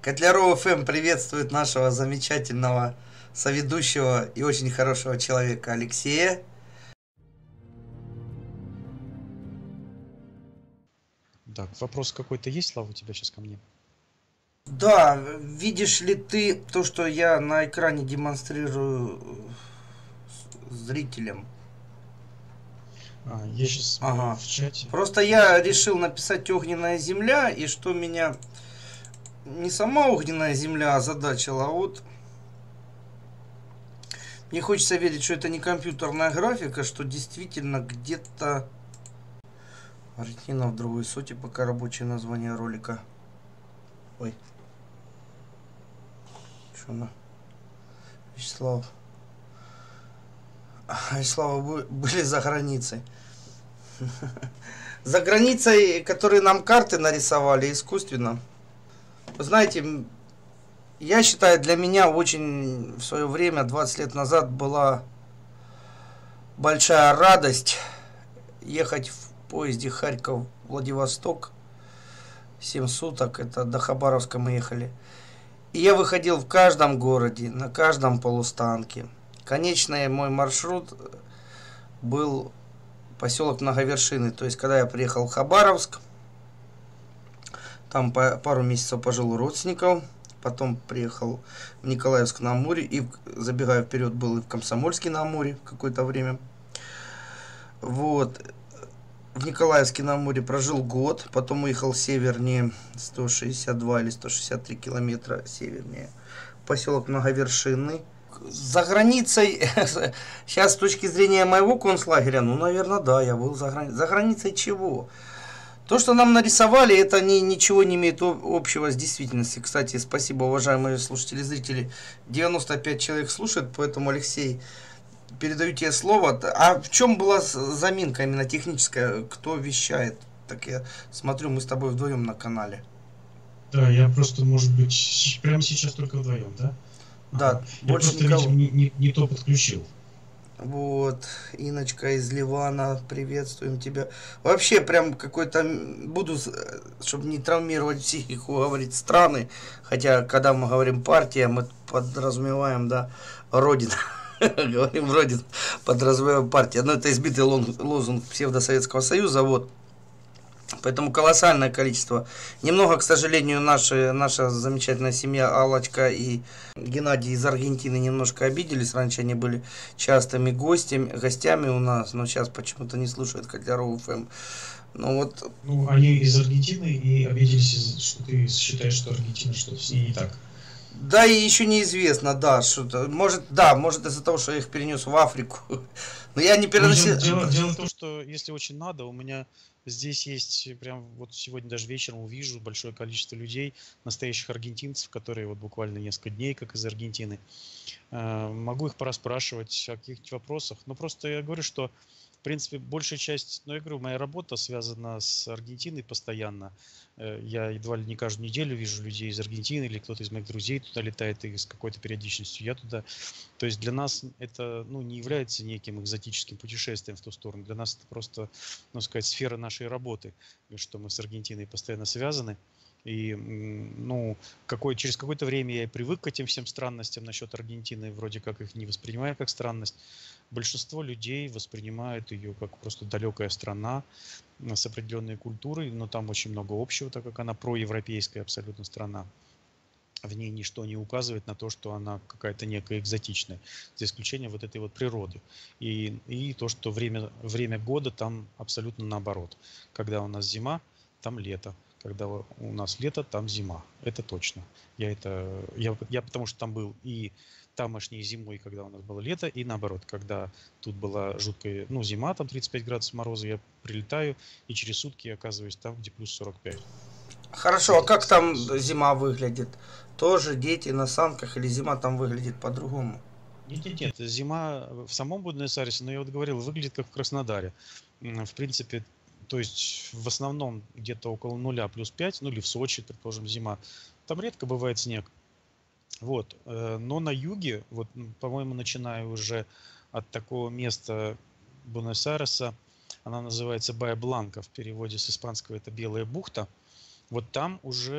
Котляров ФМ приветствует нашего замечательного соведущего и очень хорошего человека Алексея. Так, вопрос какой-то есть, Слава, у тебя сейчас ко мне? Да, видишь ли ты то, что я на экране демонстрирую зрителям? Я сейчас Ага. в чате. Просто я решил написать огненная земля, и что меня не сама огненная земля озадачила, а вот мне хочется верить, что это не компьютерная графика, что действительно где-то Аргентина в другой соте, пока рабочее название ролика. Ой. Что на? Вячеслав. Вячеслава были за границей. За границей, которые нам карты нарисовали искусственно. Вы знаете, я считаю, для меня очень в свое время, 20 лет назад, была большая радость ехать в поезде Харьков-Владивосток. 7 суток, это до Хабаровска мы ехали. И я выходил в каждом городе, на каждом полустанке. Конечный мой маршрут был поселок Многовершины. То есть, когда я приехал в Хабаровск, там пару месяцев пожил у родственников. Потом приехал в Николаевск на Амуре. И, забегая вперед, был и в Комсомольске на Амуре какое-то время. Вот. В Николаевске на Амуре прожил год. Потом уехал севернее, 162 или 163 километра севернее. Поселок Многовершинный. За границей, сейчас с точки зрения моего концлагеря, ну, наверное, да, я был за границей. За границей чего? То, что нам нарисовали, это ничего не имеет общего с действительностью. Кстати, спасибо, уважаемые слушатели и зрители. 95 человек слушают, поэтому, Алексей, передаю тебе слово. А в чем была заминка именно техническая? Кто вещает? Так я смотрю, мы с тобой вдвоем на канале. Да, я просто, может быть, прямо сейчас только вдвоем, да? Да, Ага. Я больше просто, никого. видимо, не то подключил. Вот, Иночка из Ливана, приветствуем тебя. Вообще, прям какой-то, буду, чтобы не травмировать психику, говорить страны, хотя, когда мы говорим партия, мы подразумеваем, да, Родина. Говорим Родина, подразумеваем партия. Но это избитый лозунг псевдосоветского союза, вот. Поэтому колоссальное количество. Немного, к сожалению, наша замечательная семья Аллочка и Геннадий из Аргентины немножко обиделись. Раньше они были частыми гостями у нас, но сейчас почему-то не слушают Котляров ФМ. Ну вот. Ну, они из Аргентины и обиделись, что ты считаешь, что Аргентина что-то с ней не так. Да, и еще неизвестно, да, что-то. Может из-за того, что я их перенес в Африку. Но я не Ну, переносил. дело в том, что если очень надо, у меня здесь есть, прям вот сегодня даже вечером увижу большое количество людей, настоящих аргентинцев, которые вот буквально несколько дней, как из Аргентины. Могу их пораспрашивать о каких-нибудь вопросах. Но просто я говорю, что в принципе большая часть, ну я говорю, моя работа связана с Аргентиной постоянно. Я едва ли не каждую неделю вижу людей из Аргентины, или кто-то из моих друзей туда летает и с какой-то периодичностью я туда. То есть для нас это, ну, не является неким экзотическим путешествием в ту сторону. Для нас это просто, ну, сказать, сфера нашей работы, что мы с Аргентиной постоянно связаны. И, ну, через какое-то время я и привык к этим всем странностям насчет Аргентины, вроде как их не воспринимаю как странность. Большинство людей воспринимают ее как просто далекая страна с определенной культурой, но там очень много общего, так как она проевропейская абсолютно страна. В ней ничто не указывает на то, что она какая-то некая экзотичная, за исключением вот этой вот природы. И то, что время года там абсолютно наоборот. Когда у нас зима, там лето. Когда у нас лето, там зима. Это точно. Я потому что там был и тамошней зимой, когда у нас было лето, и наоборот, когда тут была жуткая, ну, зима, там 35 градусов мороза, я прилетаю и через сутки оказываюсь там, где плюс 45. Хорошо, а Где-то как там с- зима выглядит? Тоже дети на санках или зима там выглядит по-другому? Нет, зима в самом Буэнос-Айресе, но я вот говорил, выглядит как в Краснодаре. В принципе, то есть в основном где-то около нуля плюс 5, ну или в Сочи, предположим, зима. Там редко бывает снег. Вот. Но на юге, вот, по-моему, начиная уже от такого места Буэнос-Айреса, она называется Бая Бланка, в переводе с испанского это Белая бухта. Вот там уже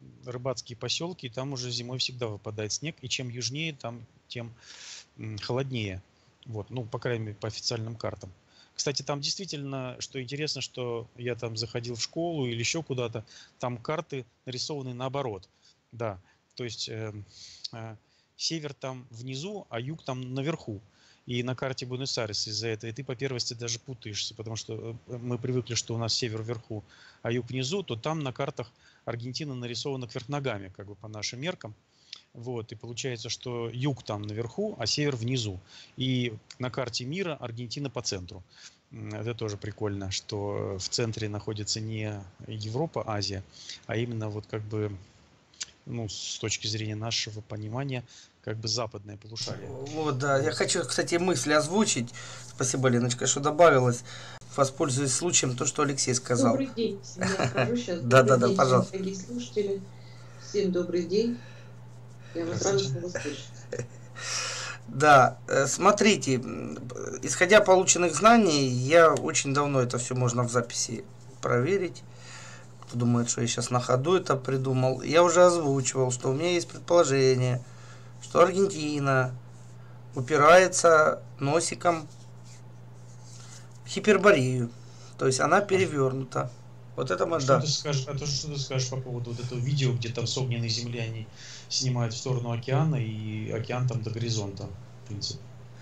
рыбацкие поселки, и там уже зимой всегда выпадает снег, и чем южнее, там тем холоднее. Вот, ну, по крайней мере, по официальным картам. Кстати, там действительно, что интересно, что я там заходил в школу или еще куда-то, там карты нарисованы наоборот. Да, то есть север там внизу, а юг там наверху. И на карте Буэнос-Айреса из-за этого, и ты по первости даже путаешься, потому что мы привыкли, что у нас север вверху, а юг внизу, то там на картах Аргентина нарисована кверх ногами, как бы по нашим меркам. Вот, и получается, что юг там наверху, а север внизу. И на карте мира Аргентина по центру. Это тоже прикольно, что в центре находится не Европа, Азия, а именно вот как бы, ну, с точки зрения нашего понимания, как бы западное полушарие. Вот, да. Я хочу, кстати, мысли озвучить. Спасибо, Леночка, что добавилась. Воспользуюсь случаем, то, что Алексей сказал. Добрый день, я скажу сейчас. Да, да, Добрый да, день всем, пожалуйста. дорогие слушатели. Всем добрый день. Я вас рада снова слышать. Да, смотрите, исходя полученных знаний, я очень давно это все можно в записи проверить. Кто думает, что я сейчас на ходу это придумал. Я уже озвучивал, что у меня есть предположение, что Аргентина упирается носиком в Гиперборею. То есть она перевернута. Вот это мы, Что да. ты скажешь, что ты скажешь по поводу вот этого видео, где там с огненной земли они снимают в сторону океана, и океан там до горизонта, в принципе.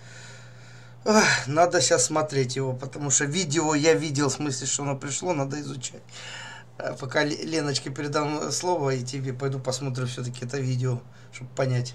Надо сейчас смотреть его, потому что видео я видел, в смысле, что оно пришло, надо изучать. Пока Леночке передам слово, и тебе пойду посмотрю все-таки это видео, чтобы понять.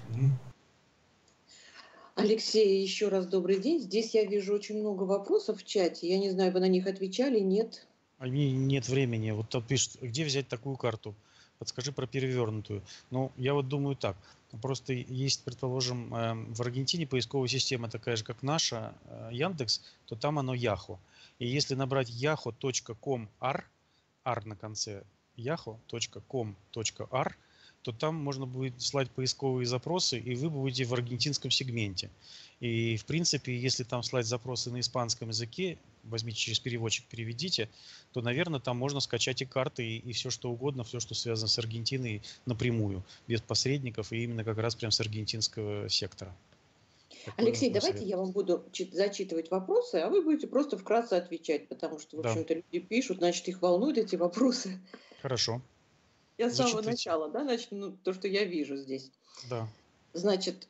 Алексей, еще раз добрый день. Здесь я вижу очень много вопросов в чате. Я не знаю, вы на них отвечали, нет? Они нет времени. Вот там пишут, где взять такую карту? Подскажи про перевернутую. Ну, я вот думаю так. Просто есть, предположим, в Аргентине поисковая система такая же, как наша, Яндекс, то там оно Яхо. И если набрать yahoo.com.ar, R на конце, yahoo.com.ar, то там можно будет слать поисковые запросы, и вы будете в аргентинском сегменте. И, в принципе, если там слать запросы на испанском языке, возьмите через переводчик, переведите, то, наверное, там можно скачать и карты, и все что угодно, все, что связано с Аргентиной напрямую, без посредников, и именно как раз прям с аргентинского сектора. Алексей, давайте я вам буду зачитывать вопросы, а вы будете просто вкратце отвечать, потому что, в общем-то, люди пишут, значит, их волнуют эти вопросы. Хорошо. Я с самого начала, да, начну то, что я вижу здесь. Да. Значит,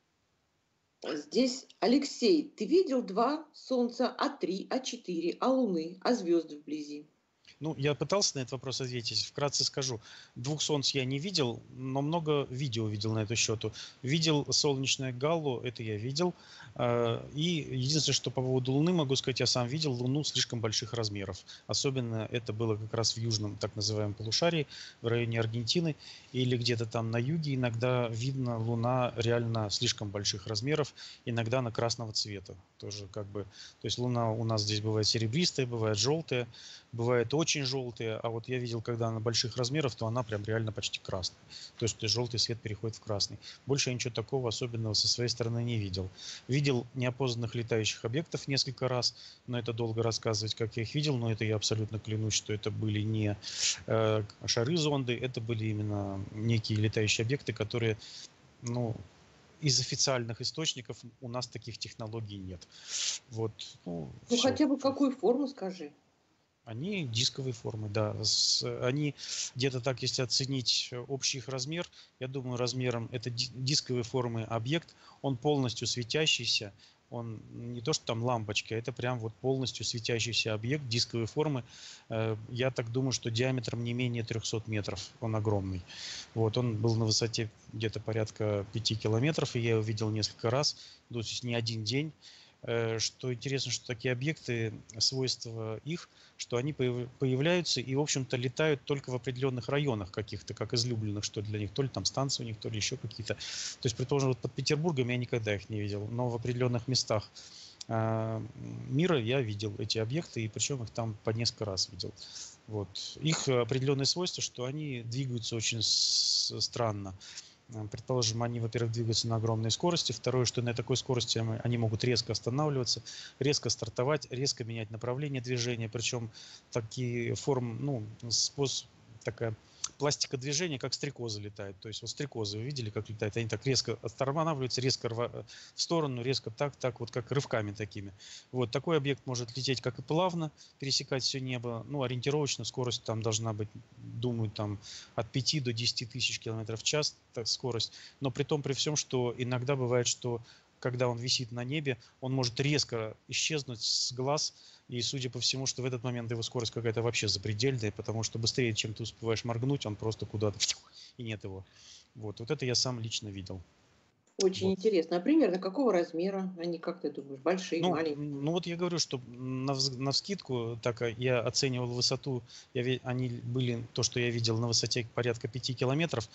здесь, Алексей, ты видел 2 Солнца, А3, А4, А Луны, А звезды вблизи? Ну, я пытался на этот вопрос ответить. Вкратце скажу. 2 солнц я не видел, но много видео видел на эту счету. Видел солнечное галлу, это я видел. И единственное, что по поводу Луны могу сказать, я сам видел Луну слишком больших размеров. Особенно это было как раз в южном, так называемом полушарии, в районе Аргентины. Или где-то там на юге иногда видно Луна реально слишком больших размеров. Иногда она красного цвета. Тоже как бы... То есть Луна у нас здесь бывает серебристая, бывает желтая. Бывает очень желтые, а вот я видел, когда она больших размеров, то она прям реально почти красная. То есть желтый свет переходит в красный. Больше я ничего такого особенного со своей стороны не видел. Видел неопознанных летающих объектов несколько раз, но это долго рассказывать, как я их видел, но это я абсолютно клянусь, что это были не шары-зонды, это были именно некие летающие объекты, которые, ну, из официальных источников у нас таких технологий нет. Вот, ну хотя бы какую форму скажи. Они дисковой формы, да. Они где-то так, если оценить общий их размер, я думаю, размером это дисковой формы объект, он полностью светящийся, он не то, что там лампочка, это прям вот полностью светящийся объект дисковой формы. Я так думаю, что диаметром не менее 300 метров, он огромный. Вот, он был на высоте где-то порядка 5 километров, и я его видел несколько раз, то есть не один день. Что интересно, что такие объекты, свойства их, что они появляются и, в общем-то, летают только в определенных районах каких-то, как излюбленных, что для них, то ли там станции у них, то ли еще какие-то. То есть, предположим, вот под Петербургом я никогда их не видел, но в определенных местах мира я видел эти объекты, и причем их там по несколько раз видел. Вот. Их определенные свойства, что они двигаются очень странно. Предположим, они, во-первых, двигаются на огромной скорости. Второе, что на такой скорости они могут резко останавливаться, резко стартовать, резко менять направление движения. Причем такие формы, ну, такая пластика движения, как стрекозы летают. То есть вот стрекозы, вы видели, как летают? Они так резко останавливаются, резко в сторону, резко так, вот как рывками такими. Вот такой объект может лететь как и плавно, пересекать все небо. Ну, ориентировочно скорость там должна быть, думаю, там от 5 до 10 тысяч километров в час так, скорость. Но при том, при всем, что иногда бывает, что когда он висит на небе, он может резко исчезнуть с глаз, и судя по всему, что в этот момент его скорость какая-то вообще запредельная, потому что быстрее, чем ты успеваешь моргнуть, он просто куда-то и нет его. Вот это я сам лично видел. Очень Вот. интересно. А примерно какого размера они, как ты думаешь, большие, маленькие? Ну вот я говорю, что навскидку, так я оценивал высоту, они были, то, что я видел, на высоте порядка 5 километров,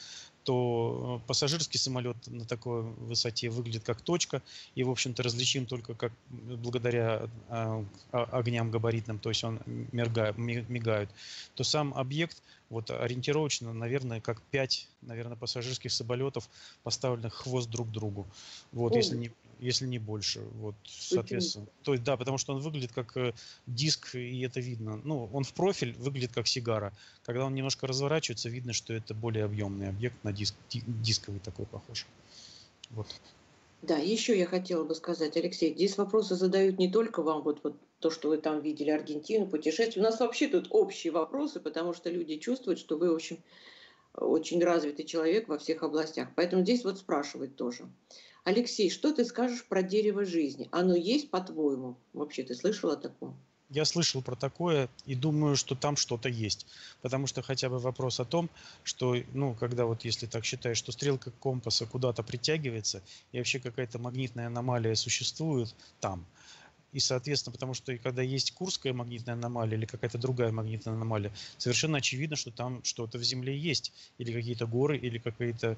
то пассажирский самолет на такой высоте выглядит как точка, и, в общем-то, различим только как благодаря огням габаритным, то есть он мигает, то сам объект, вот ориентировочно, наверное, как 5, наверное, пассажирских самолетов, поставленных хвост друг к другу. Вот, если не больше. Вот, соответственно. То есть, да, потому что он выглядит как диск, и это видно. Ну, он в профиль выглядит как сигара. Когда он немножко разворачивается, видно, что это более объемный объект, на дисковый такой похож. Вот. Да, еще я хотела бы сказать, Алексей, здесь вопросы задают не только вам, вот то, что вы там видели Аргентину, путешествие. У нас вообще тут общие вопросы, потому что люди чувствуют, что вы, в общем, очень развитый человек во всех областях. Поэтому здесь вот спрашивают тоже. Алексей, что ты скажешь про дерево жизни? Оно есть, по-твоему? Вообще, ты слышал о таком? Я слышал про такое и думаю, что там что-то есть. Потому что хотя бы вопрос о том, что, ну, когда вот если так считаешь, что стрелка компаса куда-то притягивается, и вообще какая-то магнитная аномалия существует там. И, соответственно, потому что когда есть Курская магнитная аномалия или какая-то другая магнитная аномалия, совершенно очевидно, что там что-то в Земле есть. Или какие-то горы, или какие-то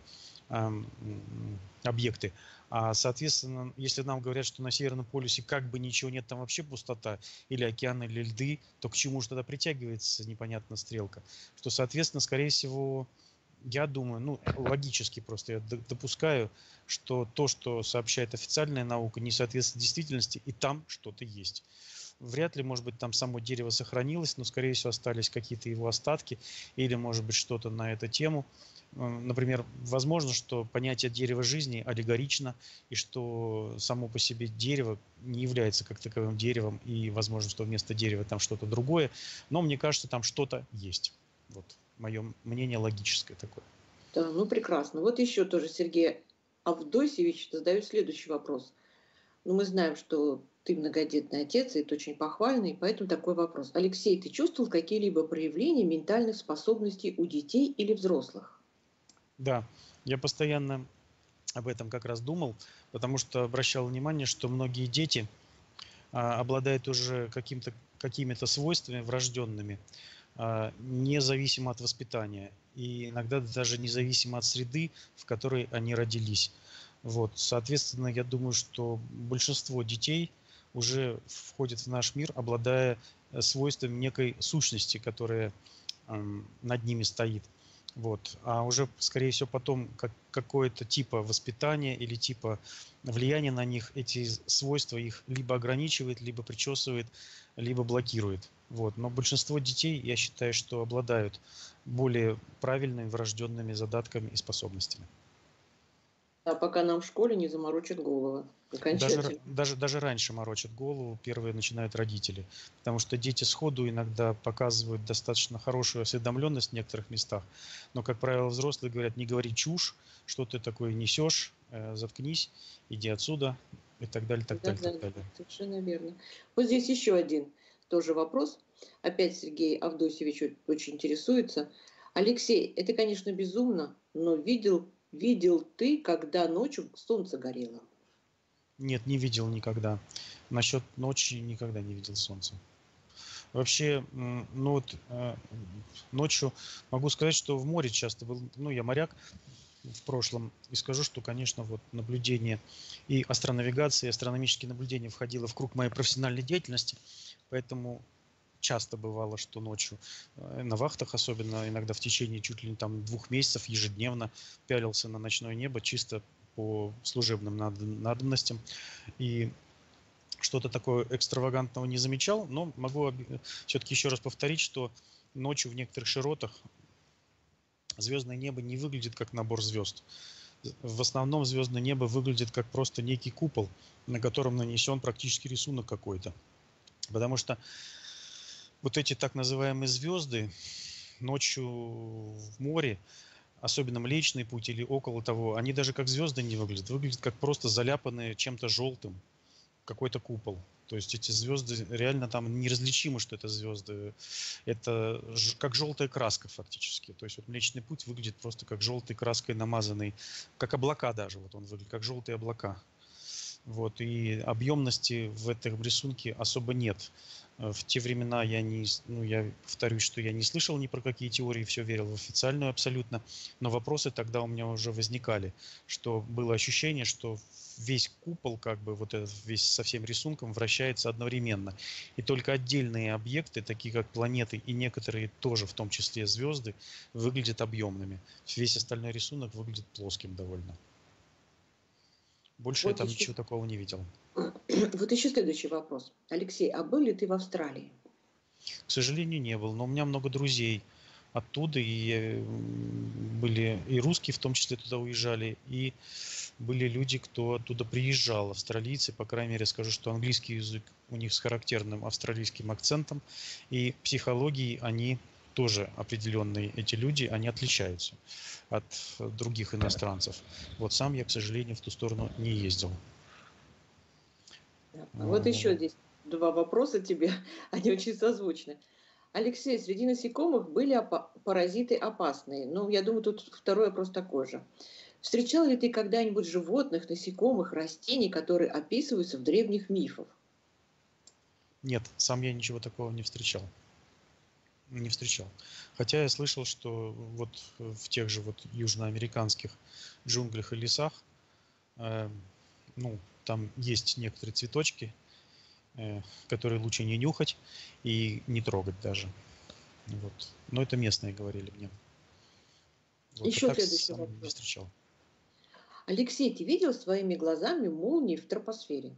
объекты. А, соответственно, если нам говорят, что на Северном полюсе как бы ничего нет, там вообще пустота, или океаны, или льды, то к чему же тогда притягивается непонятно стрелка? Что, соответственно, скорее всего, я думаю, ну, логически просто я допускаю, что то, что сообщает официальная наука, не соответствует действительности, и там что-то есть. Вряд ли, может быть, там само дерево сохранилось, но, скорее всего, остались какие-то его остатки, или, может быть, что-то на эту тему. Например, возможно, что понятие дерева жизни аллегорично, и что само по себе дерево не является как таковым деревом, и возможно, что вместо дерева там что-то другое, но мне кажется, там что-то есть. Вот мое мнение логическое такое. Да, ну прекрасно. Вот еще тоже Сергей Авдосьевич задает следующий вопрос. Ну, мы знаем, что ты многодетный отец, и это очень похвально, и поэтому такой вопрос. Алексей, ты чувствовал какие-либо проявления ментальных способностей у детей или взрослых? Да, я постоянно об этом как раз думал, потому что обращал внимание, что многие дети обладают уже какими-то свойствами врожденными, независимо от воспитания, и иногда даже независимо от среды, в которой они родились. Вот, соответственно, я думаю, что большинство детей уже входит в наш мир, обладая свойствами некой сущности, которая над ними стоит. Вот. А уже, скорее всего, потом какое-то типа воспитания или типа влияния на них, эти свойства их либо ограничивает, либо причесывает, либо блокирует. Вот. Но большинство детей, я считаю, что обладают более правильными врожденными задатками и способностями. А пока нам в школе не заморочат головы. Окончательно. Даже раньше морочат голову, первые начинают родители. Потому что дети сходу иногда показывают достаточно хорошую осведомленность в некоторых местах. Но, как правило, взрослые говорят: не говори чушь, что ты такое несешь, заткнись, иди отсюда, и так далее, так далее, так далее. Совершенно верно. Вот здесь еще один тоже вопрос. Опять Сергей Авдосьевич очень интересуется. Алексей, это, конечно, безумно, но видел ты, когда ночью солнце горело? Нет, не видел никогда. Насчет ночи никогда не видел солнца. Вообще, ну вот ночью могу сказать, что в море часто был, ну я моряк в прошлом, и скажу, что, конечно, вот наблюдение и астронавигация, и астрономические наблюдения входило в круг моей профессиональной деятельности, поэтому часто бывало, что ночью на вахтах, особенно иногда в течение чуть ли не там 2 месяцев ежедневно пялился на ночное небо чисто по служебным надобностям. И что-то такое экстравагантного не замечал, но могу все-таки еще раз повторить, что ночью в некоторых широтах звездное небо не выглядит как набор звезд. В основном звездное небо выглядит как просто некий купол, на котором нанесен практически рисунок какой-то. Потому что вот эти так называемые звезды ночью в море, особенно Млечный Путь или около того, они даже как звезды не выглядят. Выглядят как просто заляпанные чем-то желтым какой-то купол. То есть эти звезды реально там неразличимо, что это звезды. Это как желтая краска фактически. То есть вот Млечный Путь выглядит просто как желтой краской намазанный, как облака даже. Вот он выглядит как желтые облака. Вот, и объемности в этом рисунке особо нет. В те времена я повторюсь, что я не слышал ни про какие теории, все верил в официальную абсолютно, но вопросы тогда у меня уже возникали, что было ощущение, что весь купол, как бы вот этот весь со всем рисунком вращается одновременно. И только отдельные объекты, такие как планеты и некоторые тоже, в том числе звезды, выглядят объемными. Весь остальной рисунок выглядит плоским довольно. Больше я Вот там еще, ничего такого не видел. вот еще следующий вопрос. Алексей, а был ли ты в Австралии? К сожалению, не был, но у меня много друзей оттуда, и были и русские в том числе туда уезжали, и были люди, кто оттуда приезжал, австралийцы, по крайней мере, скажу, что английский язык у них с характерным австралийским акцентом, и психологией они тоже определенные, эти люди, они отличаются от других иностранцев. Вот сам я, к сожалению, в ту сторону не ездил. Вот еще здесь два вопроса тебе, они очень созвучны. Алексей, среди насекомых были паразиты опасные. Ну, я думаю, тут второй вопрос такой же. Встречал ли ты когда-нибудь животных, насекомых, растений, которые описываются в древних мифах? Нет, сам я ничего такого не встречал. Не встречал. Хотя я слышал, что вот в тех же вот южноамериканских джунглях и лесах, ну, там есть некоторые цветочки, которые лучше не нюхать и не трогать даже. Вот. Но это местные говорили мне. Вот. Еще А так следующий сам не вопрос. встречал. Алексей, ты видел своими глазами молнии в тропосфере?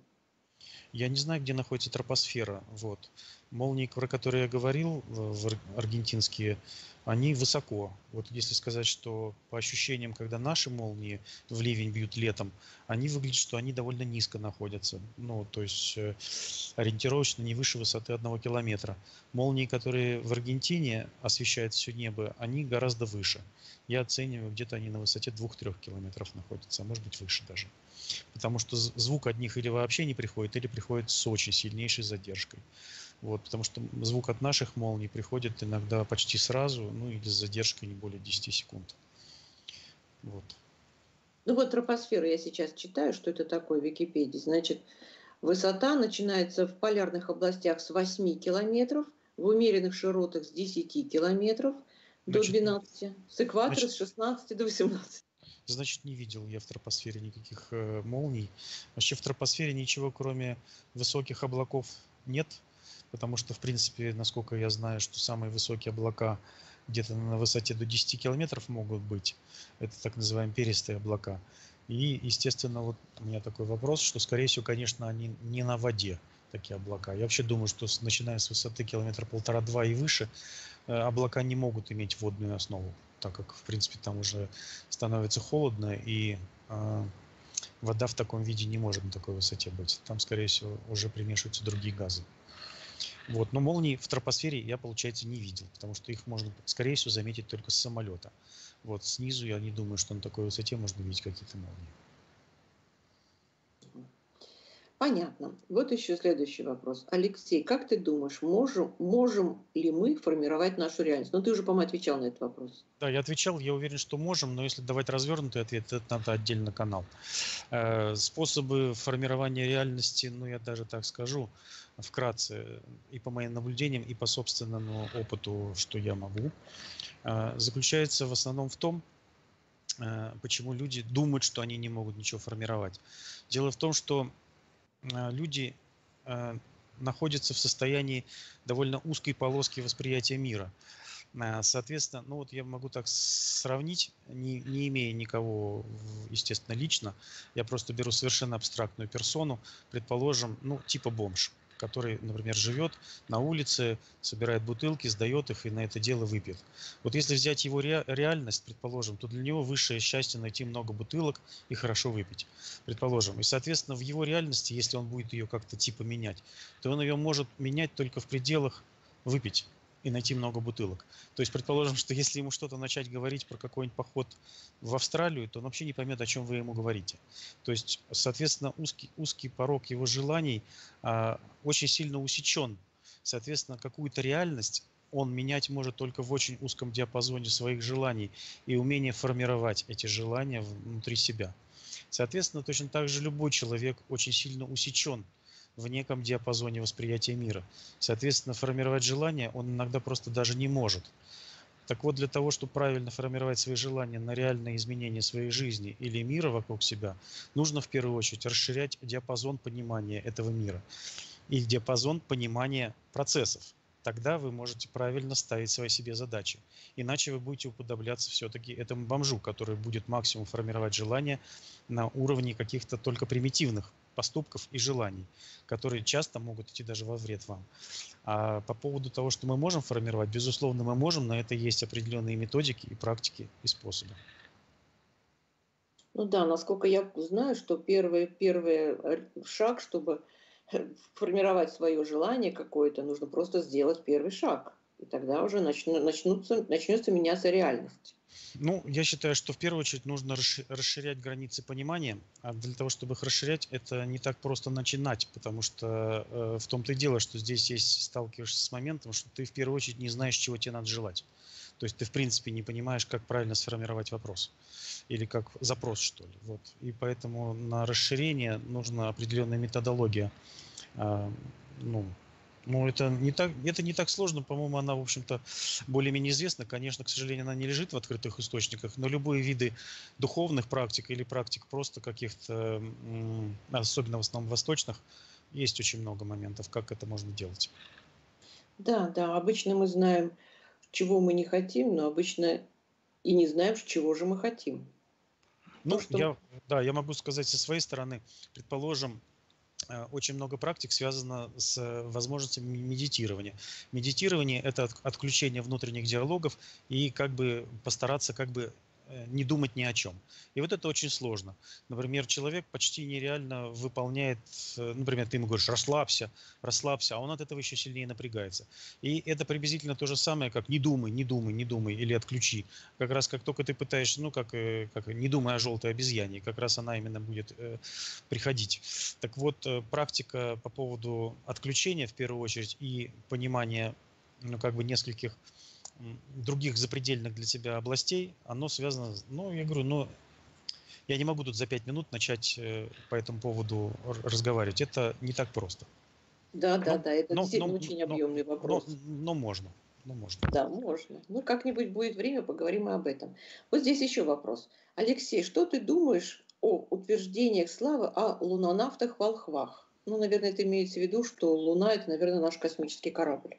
Я не знаю, где находится тропосфера. Вот. Молнии, про которые я говорил, аргентинские, они высоко. Вот если сказать, что по ощущениям, когда наши молнии в ливень бьют летом, они выглядят, что они довольно низко находятся. Ну, то есть ориентировочно не выше высоты 1 километра. Молнии, которые в Аргентине освещают все небо, они гораздо выше. Я оцениваю, где-то они на высоте 2-3 километров находятся, а может быть выше даже. Потому что звук от них или вообще не приходит, или приходит с очень сильнейшей задержкой. Вот, потому что звук от наших молний приходит иногда почти сразу, ну или с задержкой не более 10 секунд. Вот. Ну вот тропосфера, я сейчас читаю, что это такое в Википедии. Значит, высота начинается в полярных областях с 8 километров, в умеренных широтах с 10 километров до 12, с экватора с 16 до 18. Значит, не видел я в тропосфере никаких молний. Вообще в тропосфере ничего, кроме высоких облаков, нет. Потому что, в принципе, насколько я знаю, что самые высокие облака где-то на высоте до 10 километров могут быть. Это так называемые перистые облака. И, естественно, вот у меня такой вопрос, что, скорее всего, конечно, они не на воде, такие облака. Я вообще думаю, что начиная с высоты километра 1,5-2 и выше, облака не могут иметь водную основу, так как, в принципе, там уже становится холодно, и вода в таком виде не может на такой высоте быть. Там, скорее всего, уже примешиваются другие газы. Вот. Но молний в тропосфере я, получается, не видел, потому что их можно, скорее всего, заметить только с самолета. Вот снизу я не думаю, что на такой высоте можно видеть какие-то молнии. Понятно. Вот еще следующий вопрос. Алексей, как ты думаешь, можем ли мы формировать нашу реальность? Ну, ты уже, по-моему, отвечал на этот вопрос. Да, я отвечал, я уверен, что можем, но если давать развернутый ответ, это надо отдельно канал. Способы формирования реальности, ну, я даже так скажу, вкратце, и по моим наблюдениям, и по собственному опыту, что я могу, заключается в основном в том, почему люди думают, что они не могут ничего формировать. Дело в том, что люди находятся в состоянии довольно узкой полоски восприятия мира. Соответственно, ну вот я могу так сравнить, не имея никого, естественно, лично, я просто беру совершенно абстрактную персону, предположим, ну, типа бомж. который, например, живет на улице, собирает бутылки, сдает их и на это дело выпьет. Вот если взять его реальность, предположим, то для него высшее счастье найти много бутылок и хорошо выпить, предположим. И, соответственно, в его реальности, если он будет ее как-то типа менять, то он ее может менять только в пределах выпить и найти много бутылок. То есть, предположим, что если ему что-то начать говорить про какой-нибудь поход в Австралию, то он вообще не поймет, о чем вы ему говорите. То есть, соответственно, узкий порог его желаний очень сильно усечен. Соответственно, какую-то реальность он менять может только в очень узком диапазоне своих желаний и умение формировать эти желания внутри себя. Соответственно, точно так же любой человек очень сильно усечен в неком диапазоне восприятия мира. Соответственно, формировать желания он иногда просто даже не может. Так вот, для того, чтобы правильно формировать свои желания на реальные изменения своей жизни или мира вокруг себя, нужно в первую очередь расширять диапазон понимания этого мира и диапазон понимания процессов. Тогда вы можете правильно ставить свои себе задачи. Иначе вы будете уподобляться все-таки этому бомжу, который будет максимум формировать желания на уровне каких-то только примитивных поступков и желаний, которые часто могут идти даже во вред вам. А по поводу того, что мы можем формировать, безусловно, мы можем, на это есть определенные методики и практики и способы. Ну да, насколько я знаю, что первый шаг, чтобы формировать свое желание какое-то, нужно просто сделать первый шаг. И тогда уже начнется меняться реальность. Ну, я считаю, что в первую очередь нужно расширять границы понимания, а для того, чтобы их расширять, это не так просто начинать, потому что в том-то и дело, что здесь сталкиваешься с моментом, что ты в первую очередь не знаешь, чего тебе надо желать. То есть ты в принципе не понимаешь, как правильно сформировать вопрос или как запрос, что ли. Вот. И поэтому на расширение нужна определенная методология. Это не так сложно, по-моему, она, в общем-то, более-менее известна. Конечно, к сожалению, она не лежит в открытых источниках, но любые виды духовных практик или практик просто каких-то, особенно в основном восточных, есть очень много моментов, как это можно делать. Да, да, обычно мы знаем, чего мы не хотим, но обычно и не знаем, чего же мы хотим. Ну, я могу сказать со своей стороны, предположим, очень много практик связано с возможностями медитирования. Медитирование – это отключение внутренних диалогов и как бы постараться не думать ни о чем. И вот это очень сложно. Например, человек почти нереально выполняет, например, ты ему говоришь «расслабься», а он от этого еще сильнее напрягается. И это приблизительно то же самое, как «не думай», или «отключи». Как раз как только ты пытаешься, «не думай о желтой обезьяне», как раз она именно будет приходить. Так вот, практика по поводу отключения в первую очередь и понимания нескольких других запредельных для тебя областей, оно связано, я не могу тут за 5 минут начать по этому поводу разговаривать. Это не так просто. Да, это действительно очень объемный вопрос. Но можно. Да, можно. Как-нибудь будет время, поговорим и об этом. Вот здесь еще вопрос. Алексей, что ты думаешь о утверждениях Славы о лунонавтах-волхвах? Наверное, это имеется в виду, что Луна – это, наверное, наш космический корабль.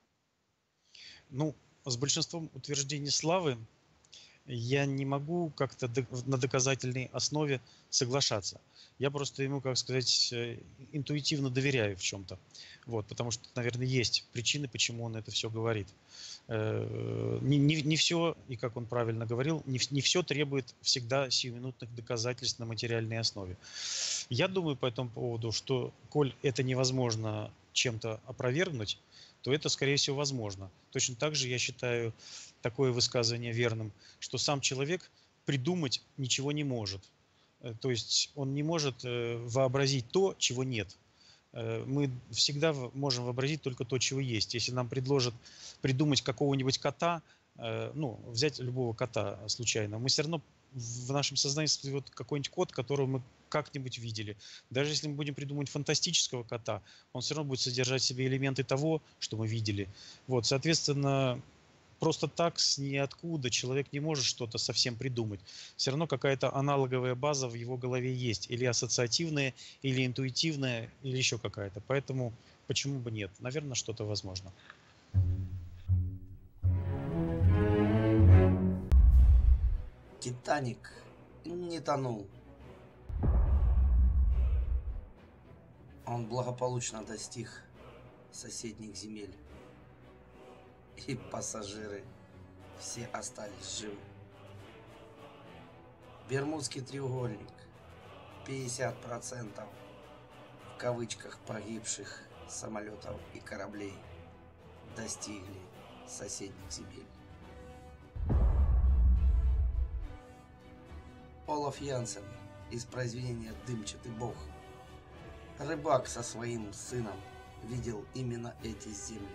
С большинством утверждений Славы я не могу как-то на доказательной основе соглашаться. Я просто ему, интуитивно доверяю в чем-то. Потому что, наверное, есть причины, почему он это все говорит. Не все, и как он правильно говорил, не все требует всегда сиюминутных доказательств на материальной основе. Я думаю по этому поводу, что, коль это невозможно чем-то опровергнуть, то это, скорее всего, возможно. Точно так же я считаю такое высказывание верным, что сам человек придумать ничего не может. То есть он не может вообразить то, чего нет. Мы всегда можем вообразить только то, чего есть. Если нам предложат придумать какого-нибудь кота, взять любого кота случайно, мы все равно в нашем сознании всплывет какой-нибудь кот, которого мы как-нибудь видели. Даже если мы будем придумывать фантастического кота, он все равно будет содержать в себе элементы того, что мы видели. Соответственно, просто так с ниоткуда человек не может что-то совсем придумать. Все равно какая-то аналоговая база в его голове есть. Или ассоциативная, или интуитивная, или еще какая-то. Поэтому почему бы нет? Наверное, что-то возможно. Титаник не тонул. он благополучно достиг соседних земель, и пассажиры все остались живы. Бермудский треугольник. 50% в кавычках погибших самолетов и кораблей достигли соседних земель. Олаф Янсен из произведения «Дымчатый бог». Рыбак со своим сыном видел именно эти земли.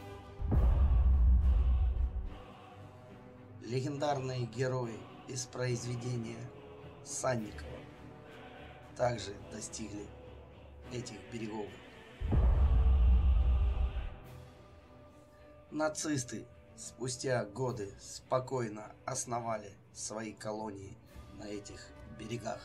Легендарные герои из произведения Санникова также достигли этих берегов. Нацисты спустя годы спокойно основали свои колонии на этих берегах.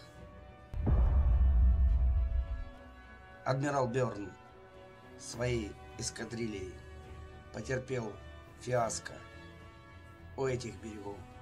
Адмирал Бёрн своей эскадрильей потерпел фиаско у этих берегов.